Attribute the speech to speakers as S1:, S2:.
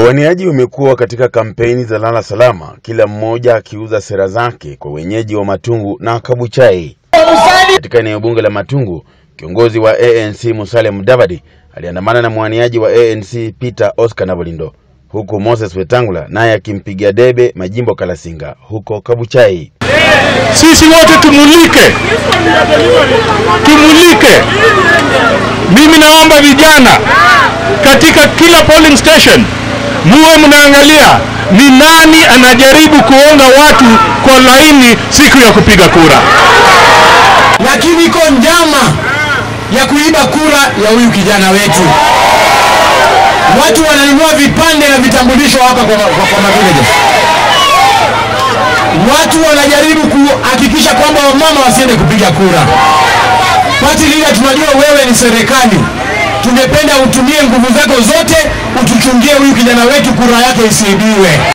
S1: Wawaniaji wamekuwa katika kampeni za lala salama, kila mmoja akiuza sera zake kwa wenyeji wa Matungu na Kabuchai. Katika eneo bunge la Matungu, kiongozi wa ANC Musalia Mudavadi aliandamana na mwaniaji wa ANC Peter Oscar Nabolindo, huku Moses Wetangula naye akimpigia debe Majimbo Kalasinga huko Kabuchai.
S2: Sisi wote tumulike. Mimi naomba vijana katika kila polling station muwe mnaangalia ni nani anajaribu kuonga watu kwa laini siku ya kupiga kura.
S3: Lakini iko njama ya kuiba kura ya huyu kijana wetu. Watu wananunua vipande na vitambulisho hapa kwa mavillages. Watu wanajaribu kuhakikisha kwamba wamama wasiende kupiga kura. Party leader, tunajua wewe ni serikali. Tungependa utumie nguvu zako zote utuchungie huyu kijana wetu kura yake isiibiwe.